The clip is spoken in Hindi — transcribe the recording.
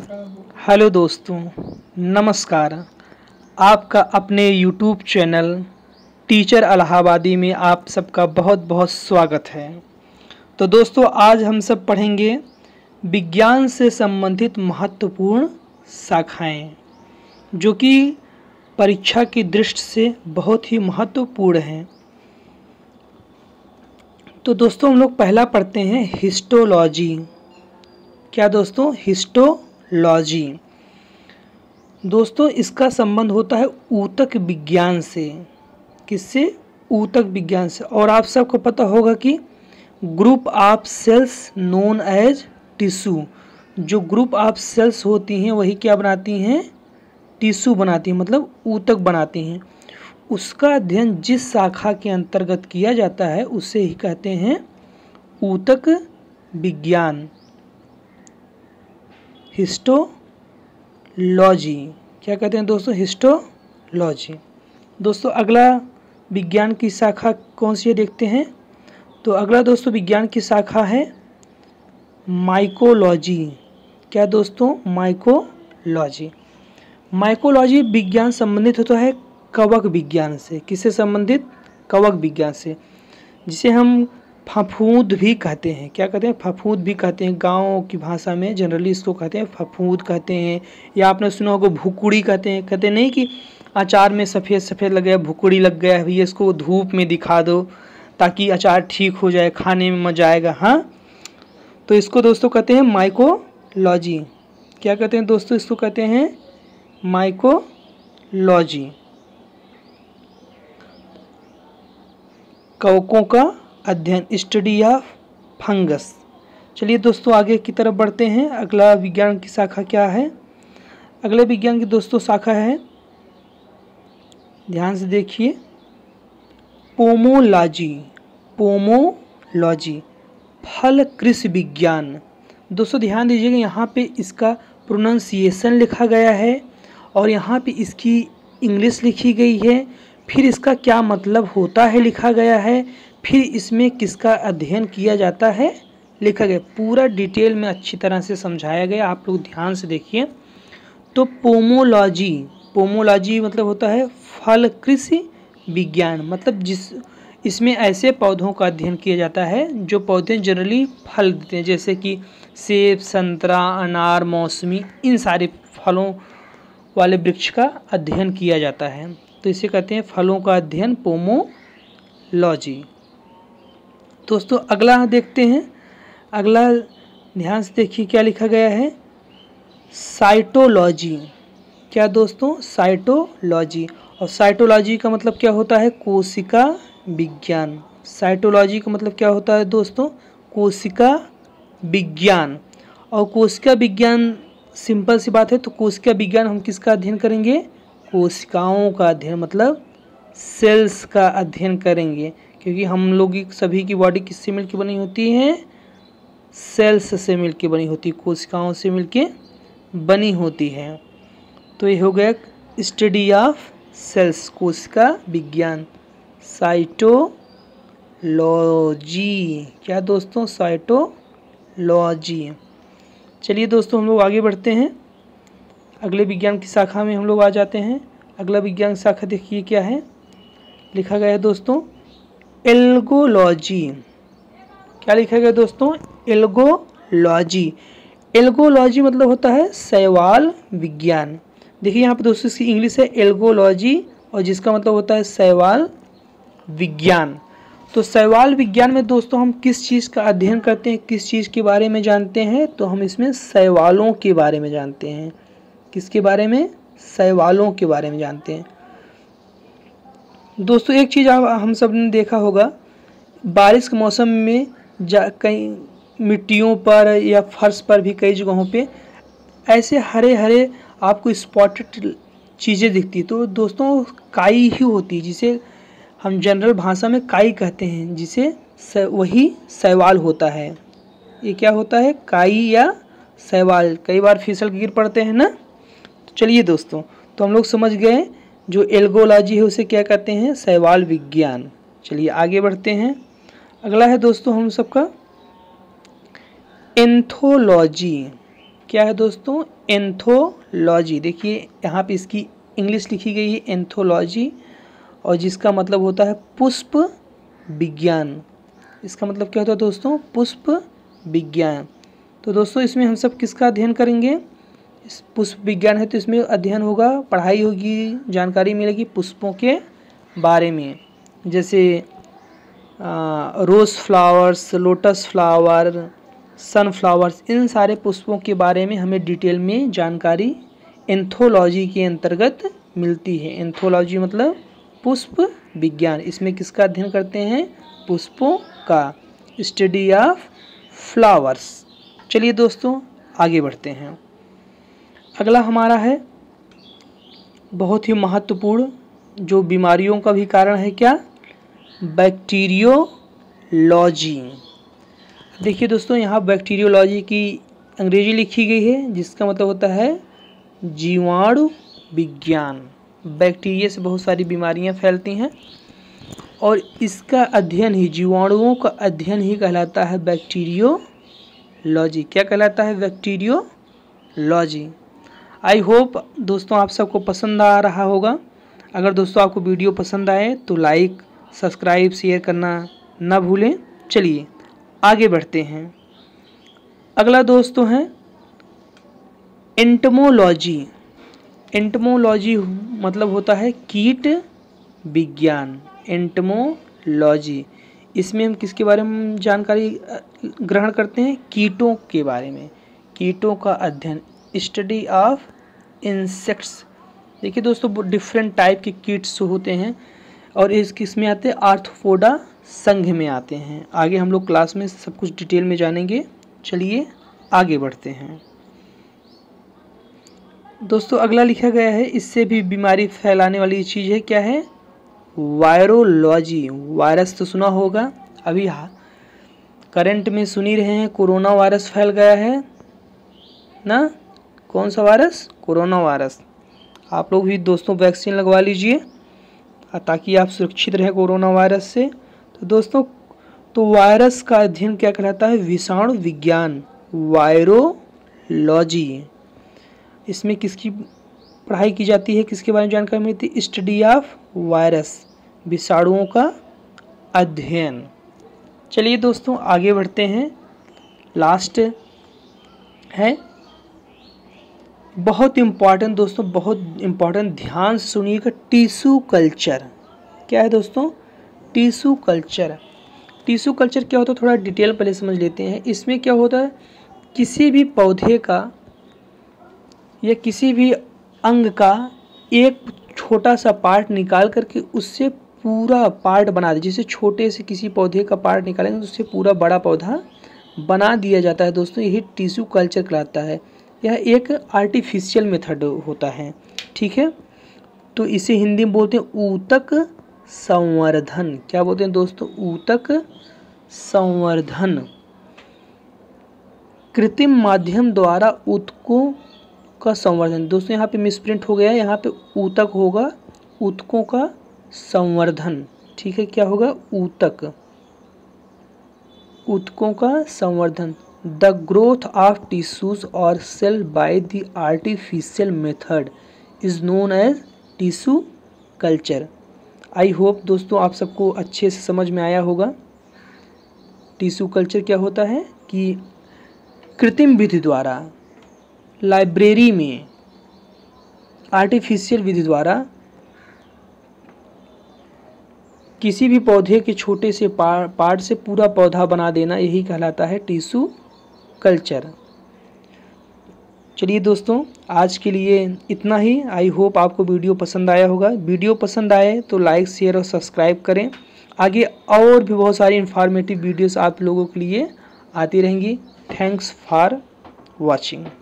हेलो दोस्तों, नमस्कार। आपका अपने YouTube चैनल टीचर इलाहाबादी में आप सबका बहुत बहुत स्वागत है। तो दोस्तों, आज हम सब पढ़ेंगे विज्ञान से संबंधित महत्वपूर्ण शाखाएं, जो कि परीक्षा की दृष्टि से बहुत ही महत्वपूर्ण हैं। तो दोस्तों, हम लोग पहला पढ़ते हैं हिस्टोलॉजी। क्या दोस्तों? हिस्टोलॉजी। दोस्तों, इसका संबंध होता है ऊतक विज्ञान से। किससे? ऊतक विज्ञान से। और आप सबको पता होगा कि group of cells known as tissue, जो ग्रुप ऑफ सेल्स होती हैं वही क्या बनाती हैं? टिश्यू बनाती हैं, मतलब ऊतक बनाती हैं। उसका अध्ययन जिस शाखा के अंतर्गत किया जाता है उसे ही कहते हैं ऊतक विज्ञान, हिस्टोलॉजी। क्या कहते हैं दोस्तों? हिस्टोलॉजी। दोस्तों, अगला विज्ञान की शाखा कौन सी है देखते हैं। तो अगला दोस्तों विज्ञान की शाखा है माइकोलॉजी। क्या दोस्तों? माइकोलॉजी। माइकोलॉजी विज्ञान संबंधित होता है कवक विज्ञान से। किससे संबंधित? कवक विज्ञान से, जिसे हम फफूंद भी कहते हैं। क्या कहते हैं? फफूंद भी कहते हैं। गाँव की भाषा में जनरली इसको कहते हैं फफूंद कहते हैं, या आपने सुना होगा भुकुड़ी कहते हैं। कहते नहीं कि अचार में सफ़ेद सफ़ेद लग गया, भुकुड़ी लग गया है भैया, इसको धूप में दिखा दो ताकि अचार ठीक हो जाए, खाने में मजा आएगा। हाँ, तो इसको दोस्तों कहते हैं माइकोलॉजी। क्या कहते हैं दोस्तों? इसको कहते हैं माइकोलॉजी। कवकों का अध्ययन, स्टडी ऑफ फंगस। चलिए दोस्तों, आगे की तरफ बढ़ते हैं। अगला विज्ञान की शाखा क्या है? अगले विज्ञान की दोस्तों शाखा है, ध्यान से देखिए, पोमोलॉजी। पोमोलॉजी, फल कृषि विज्ञान। दोस्तों ध्यान दीजिएगा, यहाँ पे इसका प्रोनाउंसिएशन लिखा गया है और यहाँ पे इसकी इंग्लिश लिखी गई है, फिर इसका क्या मतलब होता है लिखा गया है, फिर इसमें किसका अध्ययन किया जाता है लिखा गया। पूरा डिटेल में अच्छी तरह से समझाया गया, आप लोग ध्यान से देखिए। तो पोमोलॉजी, पोमोलॉजी मतलब होता है फल कृषि विज्ञान। मतलब इसमें ऐसे पौधों का अध्ययन किया जाता है जो पौधे जनरली फल देते हैं, जैसे कि सेब, संतरा, अनार, मौसमी, इन सारे फलों वाले वृक्ष का अध्ययन किया जाता है। तो इसे कहते हैं फलों का अध्ययन, पोमोलॉजी। दोस्तों अगला देखते हैं। अगला ध्यान से देखिए क्या लिखा गया है, साइटोलॉजी। क्या दोस्तों? साइटोलॉजी। और साइटोलॉजी का मतलब क्या होता है? कोशिका विज्ञान। साइटोलॉजी का मतलब क्या होता है दोस्तों? कोशिका विज्ञान। और कोशिका विज्ञान सिंपल सी बात है, तो कोशिका विज्ञान हम किसका अध्ययन करेंगे? कोशिकाओं का अध्ययन, मतलब सेल्स का अध्ययन करेंगे, क्योंकि हम लोग सभी की बॉडी किससे मिलकर बनी होती है? सेल्स से मिलकर बनी होती है, कोशिकाओं से मिलकर बनी होती है। तो ये हो गया स्टडी ऑफ सेल्स, कोशिका विज्ञान, साइटोलॉजी। क्या दोस्तों? साइटोलॉजी। चलिए दोस्तों, हम लोग आगे बढ़ते हैं। अगले विज्ञान की शाखा में हम लोग आ जाते हैं। अगला विज्ञान की शाखा देखिए क्या है, लिखा गया है दोस्तों एल्गोलॉजी। क्या लिखा गया दोस्तों? एल्गोलॉजी। एल्गोलॉजी मतलब होता है शैवाल विज्ञान। देखिए यहाँ पे दोस्तों इसकी इंग्लिश है एल्गोलॉजी, और जिसका मतलब होता है शैवाल विज्ञान। तो शैवाल विज्ञान में दोस्तों हम किस चीज़ का अध्ययन करते हैं, किस चीज़ के बारे में जानते हैं? तो हम इसमें शैवालों के बारे में जानते हैं। किसके बारे में? शैवालों के बारे में जानते हैं। दोस्तों एक चीज़ हम सब ने देखा होगा, बारिश के मौसम में कई मिट्टियों पर या फर्श पर भी कई जगहों पे ऐसे हरे हरे आपको स्पॉटेड चीज़ें दिखती। तो दोस्तों काई ही होती है, जिसे हम जनरल भाषा में काई कहते हैं, जिसे वही शैवाल होता है। ये क्या होता है? काई या शैवाल। कई बार फिसल गिर पड़ते हैं ना। तो चलिए दोस्तों, तो हम लोग समझ गए जो एल्गोलॉजी है उसे क्या कहते हैं? शैवाल विज्ञान। चलिए आगे बढ़ते हैं। अगला है दोस्तों हम सबका एंथोलॉजी। क्या है दोस्तों, एंथोलॉजी। देखिए यहाँ पे इसकी इंग्लिश लिखी गई है एंथोलॉजी, और जिसका मतलब होता है पुष्प विज्ञान। इसका मतलब क्या होता है दोस्तों, पुष्प विज्ञान। तो दोस्तों इसमें हम सब किसका अध्ययन करेंगे, इस पुष्प विज्ञान है तो इसमें अध्ययन होगा, पढ़ाई होगी, जानकारी मिलेगी पुष्पों के बारे में, जैसे rose flowers, lotus flower, sunflowers, इन सारे पुष्पों के बारे में हमें डिटेल में जानकारी एंथोलॉजी के अंतर्गत मिलती है। एंथोलॉजी मतलब पुष्प विज्ञान। इसमें किसका अध्ययन करते हैं, पुष्पों का, स्टडी ऑफ फ्लावर्स। चलिए दोस्तों आगे बढ़ते हैं। अगला हमारा है बहुत ही महत्वपूर्ण, जो बीमारियों का भी कारण है, क्या, बैक्टीरियोलॉजी। देखिए दोस्तों यहाँ बैक्टीरियोलॉजी की अंग्रेजी लिखी गई है, जिसका मतलब होता है जीवाणु विज्ञान। बैक्टीरिया से बहुत सारी बीमारियां फैलती हैं और इसका अध्ययन ही, जीवाणुओं का अध्ययन ही कहलाता है बैक्टीरियोलॉजी। क्या कहलाता है, बैक्टीरियोलॉजी। आई होप दोस्तों आप सबको पसंद आ रहा होगा। अगर दोस्तों आपको वीडियो पसंद आए तो लाइक, सब्सक्राइब, शेयर करना ना भूलें। चलिए आगे बढ़ते हैं। अगला दोस्तों है एंटमोलॉजी। एंटमोलॉजी मतलब होता है कीट विज्ञान। एंटमोलॉजी, इसमें हम किसके बारे में जानकारी ग्रहण करते हैं, कीटों के बारे में, कीटों का अध्ययन, स्टडी ऑफ इंसेक्ट्स। देखिए दोस्तों डिफरेंट टाइप के कीट्स होते हैं और इस किस में आते हैं, आर्थ्रोपोडा संघ में आते हैं। आगे हम लोग क्लास में सब कुछ डिटेल में जानेंगे। चलिए आगे बढ़ते हैं दोस्तों। अगला लिखा गया है, इससे भी बीमारी फैलाने वाली चीज़ है, क्या है, वायरोलॉजी। वायरस तो सुना होगा, अभी करंट में सुन ही रहे हैं, कोरोना वायरस फैल गया है ना। कौन सा वायरस, कोरोना वायरस। आप लोग भी दोस्तों वैक्सीन लगवा लीजिए ताकि आप सुरक्षित रहें कोरोना वायरस से। तो दोस्तों तो वायरस का अध्ययन क्या कहलाता है, विषाणु विज्ञान, वायरोलॉजी। इसमें किसकी पढ़ाई की जाती है, किसके बारे में जानकारी मिलती है, स्टडी ऑफ वायरस, विषाणुओं का अध्ययन। चलिए दोस्तों आगे बढ़ते हैं। लास्ट है बहुत इम्पॉर्टेंट दोस्तों, बहुत इम्पॉर्टेंट, ध्यान से सुनिएगा, टिश्यू कल्चर। क्या है दोस्तों, टिश्यू कल्चर। टिश्यू कल्चर क्या होता है, थोड़ा डिटेल पहले समझ लेते हैं। इसमें क्या होता है, किसी भी पौधे का या किसी भी अंग का एक छोटा सा पार्ट निकाल करके उससे पूरा पार्ट बना दे। जैसे छोटे से किसी पौधे का पार्ट निकालेंगे तो उससे पूरा बड़ा पौधा बना दिया जाता है दोस्तों, यही टिश्यू कल्चर कहलाता है। यह एक आर्टिफिशियल मेथड होता है, ठीक है। तो इसे हिंदी में बोलते हैं ऊतक संवर्धन। क्या बोलते हैं दोस्तों, ऊतक संवर्धन। कृत्रिम माध्यम द्वारा ऊतकों का संवर्धन। दोस्तों यहाँ पे मिसप्रिंट हो गया है, यहाँ पे ऊतक होगा, ऊतकों का संवर्धन, ठीक है। क्या होगा, ऊतक, ऊतकों का संवर्धन। द ग्रोथ ऑफ टिश्यूज और cell by the artificial method is known as tissue culture. I hope दोस्तों आप सबको अच्छे से समझ में आया होगा। टिश्यू कल्चर क्या होता है कि कृत्रिम विधि द्वारा लाइब्रेरी में आर्टिफिशियल विधि द्वारा किसी भी पौधे के छोटे से पार्ट से पूरा पौधा बना देना, यही कहलाता है टिश्यू कल्चर। चलिए दोस्तों आज के लिए इतना ही। आई होप आपको वीडियो पसंद आया होगा। वीडियो पसंद आए तो लाइक, शेयर और सब्सक्राइब करें। आगे और भी बहुत सारी इंफॉर्मेटिव वीडियोस आप लोगों के लिए आती रहेंगी। Thanks for watching.